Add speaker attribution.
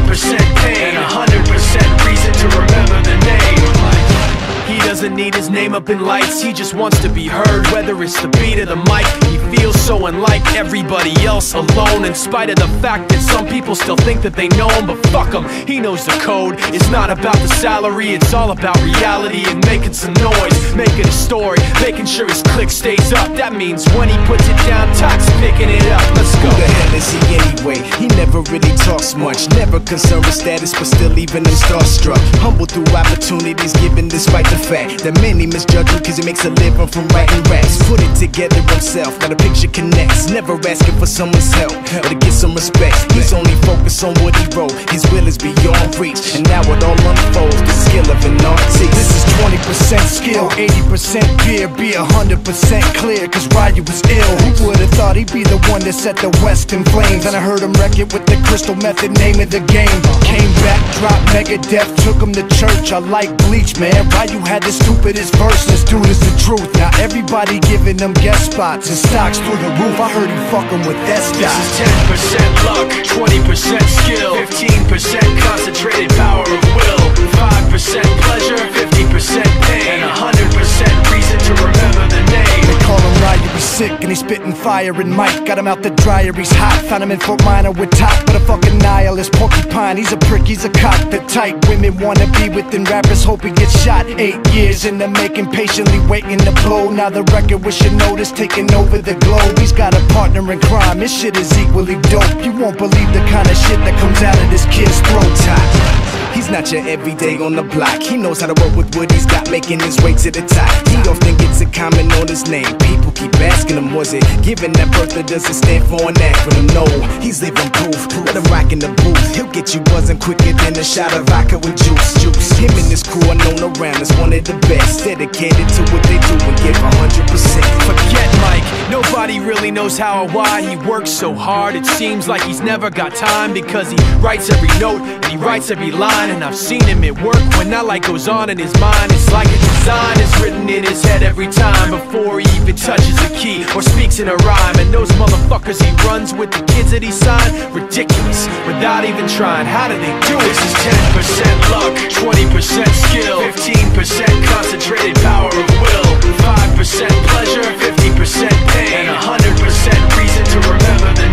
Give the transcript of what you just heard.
Speaker 1: 10% pain, and 100% reason to remember the name. He doesn't need his name up in lights, he just wants to be heard, whether it's the beat or the mic. He feels so unlike everybody else, alone, in spite of the fact that some people still think that they know him. But fuck him, he knows the code. It's not about the salary, it's all about reality and making some noise, making a story, making sure his click stays up. That means when he puts it down, Tox picking it up. Let's go.
Speaker 2: Who the hell is he anyway? He never really talks much, never concerned with status, but still leaving him starstruck. Humble through opportunities given despite the fact that many misjudge him cause he makes a living from writing raps. Put it together himself, now the picture connects, never asking for someone's help or to get some respect. He's only focused on what he wrote, his will is beyond reach, and now it all unfolds, the skill of an artist.
Speaker 3: This is 20% skill, 80% fear, be 100% clear, cause Ryu was ill. Who would've thought he'd be the one that set the West in flames? And I heard him wreck it with the crystal method, name of the game. Came back, dropped Megadeth, took him to church. I like Bleach, man, Ryu had the stupidest verse, this dude is the truth. Now everybody giving them guest spots and stocks through the roof. I heard he fucking with that stock.
Speaker 1: This is 10% luck, 20% skill, 15% concentrated power of will, 5% pleasure, 50% pain, and 100% reason to remember the name.
Speaker 3: They call him Ryu, he's sick and he's spitting fire. And Mike got him out the dryer, he's hot. Found him in Fort Minor with top, but a fucking nihilist porcupine. He's a prick, he's a cock. The type women wanna be within, rappers hope he gets shot. 8 years in the making, patiently waiting to blow. Now the record with your notice taking over the globe. He's got a partner in crime, this shit is equally dope. You won't believe the kind of shit that comes out of this kid's throat.
Speaker 2: He's not your everyday on the block. He knows how to work with what he's got, making his way to the top. He often gets a comment on his name. People keep asking him, was it given that birth or does it stand for an acronym? No, he's living proof. Let him rock in the booth. He'll get you buzzing quicker than a shot of vodka with juice. Him and his crew are known around as one of the best, dedicated to what they do and give 100%.
Speaker 1: Forget Mike, nobody really knows how or why he works so hard. It seems like he's never got time, because he writes every note and he writes every line. And I've seen him at work when that light goes on in his mind. It's like a design is written in his head every time, before he even touches a key or speaks in a rhyme. And those motherfuckers he runs with, the kids that he signed, ridiculous, without even trying. How do they do it? This is 10% luck, 20% skill, 15% concentrated power of will, 5% pleasure, 50% pain, and 100% reason to remember the